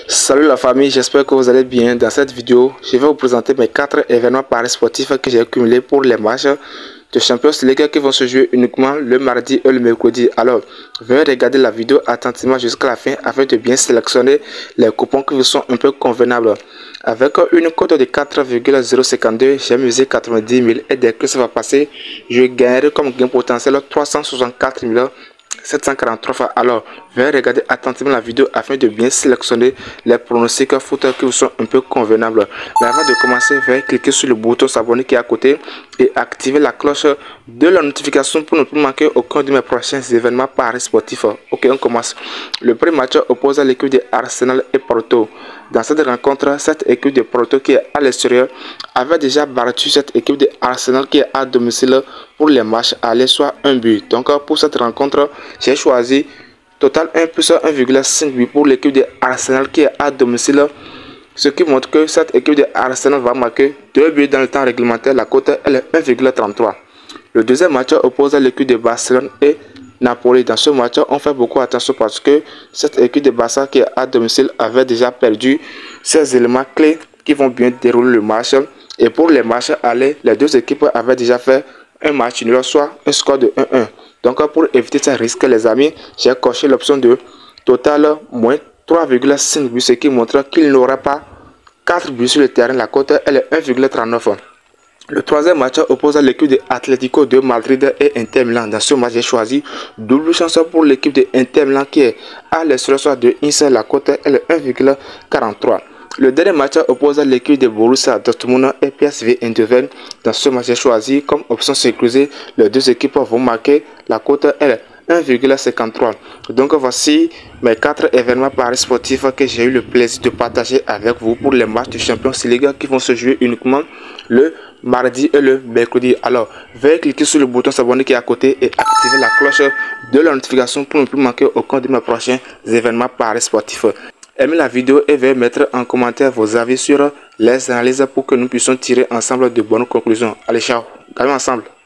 Salut la famille, j'espère que vous allez bien. Dans cette vidéo, je vais vous présenter mes 4 événements paris sportifs que j'ai accumulés pour les matchs de Champions League qui vont se jouer uniquement le mardi et le mercredi. Alors, veuillez regarder la vidéo attentivement jusqu'à la fin afin de bien sélectionner les coupons qui vous sont un peu convenables. Avec une cote de 4,052, j'ai misé 90 000 et dès que ça va passer, je gagnerai comme gain potentiel 364 743 fois. Alors, veuillez regarder attentivement la vidéo afin de bien sélectionner les pronostics foot qui vous sont un peu convenables. Mais avant de commencer, veuillez cliquer sur le bouton s'abonner qui est à côté et activer la cloche de la notification pour ne plus manquer aucun de mes prochains événements paris sportifs. Ok, on commence. Le premier match oppose l'équipe de Arsenal et Porto. Dans cette rencontre, cette équipe de Porto qui est à l'extérieur avait déjà battu cette équipe de Arsenal qui est à domicile pour les matchs aller, soit un but. Donc pour cette rencontre, j'ai choisi total 1 plus 1,5 but pour l'équipe de Arsenal qui est à domicile. Ce qui montre que cette équipe de Arsenal va marquer 2 buts dans le temps réglementaire. La cote est 1,33. Le deuxième match oppose l'équipe de Barcelone et Napoli. Dans ce match, on fait beaucoup attention parce que cette équipe de Barça qui est à domicile avait déjà perdu ces éléments clés qui vont bien dérouler le match. Et pour les matchs aller, les deux équipes avaient déjà fait un match nul, soit un score de 1-1. Donc pour éviter ce risque, les amis, j'ai coché l'option de total moins 3,5 buts, ce qui montre qu'il n'aura pas 4 buts sur le terrain. La cote est 1,39. Le troisième match oppose l'équipe de Atlético de Madrid et Inter Milan. Dans ce match, j'ai choisi double chance pour l'équipe de Inter Milan qui est à l'extérieur de Nice. La cote est 1,43. Le dernier match oppose l'équipe de Borussia Dortmund et PSV Eindhoven. Dans ce match, j'ai choisi comme option sécurisée. Les deux équipes vont marquer. La cote est 1,53. Donc voici mes 4 événements paris sportifs que j'ai eu le plaisir de partager avec vous pour les matchs de Champions League qui vont se jouer uniquement le mardi et le mercredi. Alors veuillez cliquer sur le bouton s'abonner qui est à côté et activer la cloche de la notification pour ne plus manquer aucun de mes prochains événements paris sportifs. Aimez la vidéo et veuillez mettre en commentaire vos avis sur les analyses pour que nous puissions tirer ensemble de bonnes conclusions. Allez, ciao, gagnons ensemble.